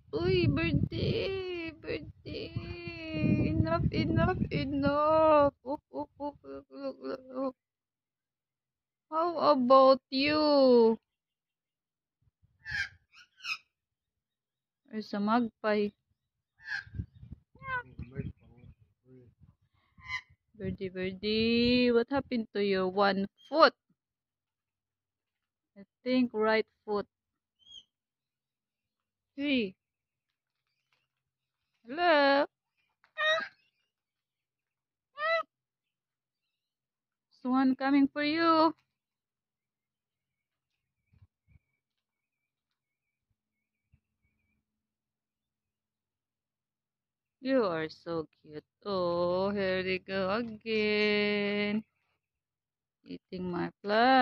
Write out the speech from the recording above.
Uy, birthday! Birthday! Enough, enough, enough! Oof, oof, oof, oof, oof, oof, oof. How about you? There's a magpie. Birdie, birdie, what happened to your one foot? I think right foot. Hey, hello? Someone coming for you. You are so cute. Oh, here they go again. Eating my fly.